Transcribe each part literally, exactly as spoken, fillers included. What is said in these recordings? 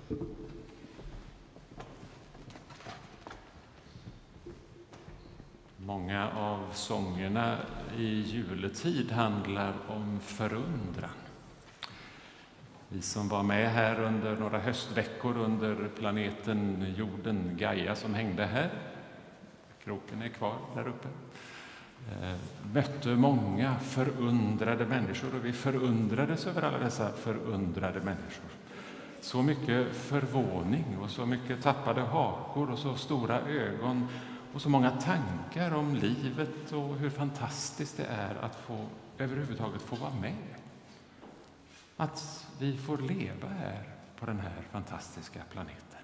Många av sångerna i juletid handlar om förundran. Vi som var med här under några höstveckor under planeten jorden Gaia som hängde här, kroken är kvar där uppe, mötte många förundrade människor, och vi förundrades över alla dessa förundrade människor. Så mycket förvåning och så mycket tappade hakor och så stora ögon och så många tankar om livet och hur fantastiskt det är att få överhuvudtaget få vara med. Att vi får leva här på den här fantastiska planeten.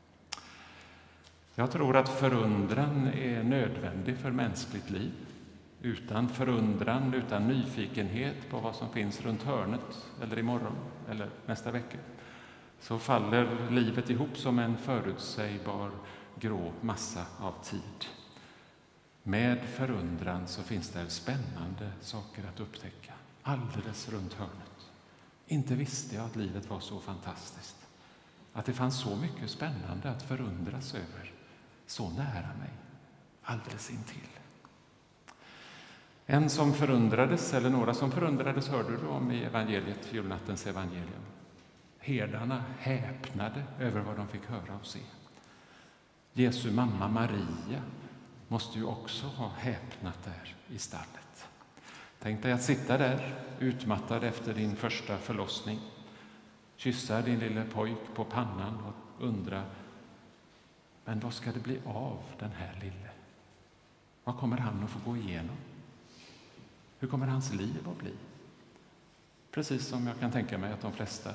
Jag tror att förundran är nödvändig för mänskligt liv. Utan förundran, utan nyfikenhet på vad som finns runt hörnet eller imorgon eller nästa vecka, så faller livet ihop som en förutsägbar grå massa av tid. Med förundran så finns det spännande saker att upptäcka alldeles runt hörnet. Inte visste jag att livet var så fantastiskt. Att det fanns så mycket spännande att förundras över. Så nära mig, alldeles intill. En som förundrades, eller några som förundrades, hörde du om i evangeliet, julnattens evangelium. Herdarna häpnade över vad de fick höra och se. Jesu mamma Maria måste ju också ha häpnat där i stallet. Tänk dig att sitta där utmattad efter din första förlossning, kyssa din lille pojk på pannan och undra, men vad ska det bli av den här lille? Vad kommer han att få gå igenom? Hur kommer hans liv att bli? Precis som jag kan tänka mig att de flesta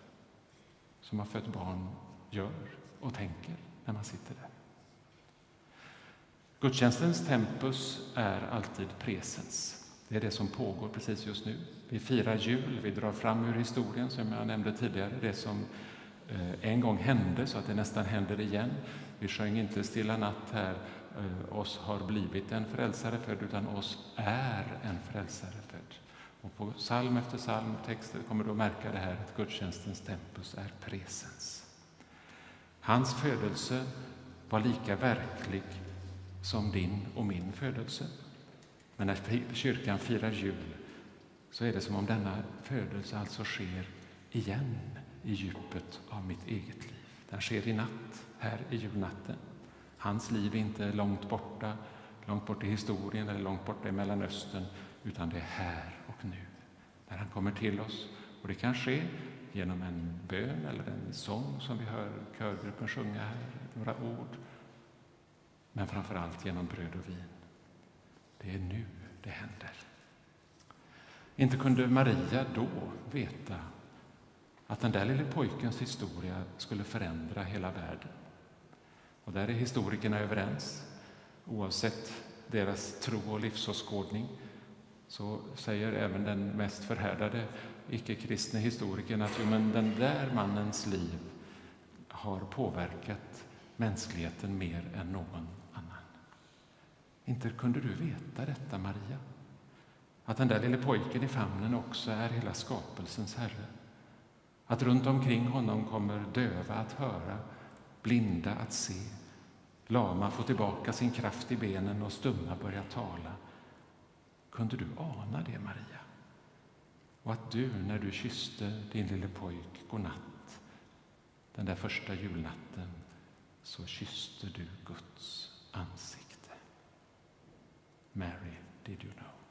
som har fött barn gör och tänker när man sitter där. Gudstjänstens tempus är alltid presens. Det är det som pågår precis just nu. Vi firar jul, vi drar fram ur historien som jag nämnde tidigare. Det som en gång hände så att det nästan händer igen. Vi sjöng inte Stilla natt här, oss har blivit en frälsare född, utan oss är en frälsare född. Och på psalm efter psalm texter kommer du att märka det här att gudstjänstens tempus är presens. Hans födelse var lika verklig som din och min födelse. Men när kyrkan firar jul så är det som om denna födelse alltså sker igen i djupet av mitt eget liv. Den sker i natt, här i julnatten. Hans liv är inte långt borta, långt bort i historien eller långt borta i Mellanöstern, utan det är här och nu. När han kommer till oss, och det kan ske genom en bön eller en sång som vi hör körgruppen sjunga här, några ord. Men framförallt genom bröd och vin. Det är nu det händer. Inte kunde Maria då veta att den där lille pojkens historia skulle förändra hela världen. Och där är historikerna överens. Oavsett deras tro och livsåskådning så säger även den mest förhärdade icke-kristna historikern att jo, men den där mannens liv har påverkat mänskligheten mer än någon annan. Inte kunde du veta detta, Maria? Att den där lille pojken i famnen också är hela skapelsens herre. Att runt omkring honom kommer döva att höra, blinda att se, lama få tillbaka sin kraft i benen och stumma börja tala. Kunde du ana det, Maria? Och att du, när du kysste din lille pojk godnatt, den där första julnatten, så kysste du Guds ansikte. Mary, did you know?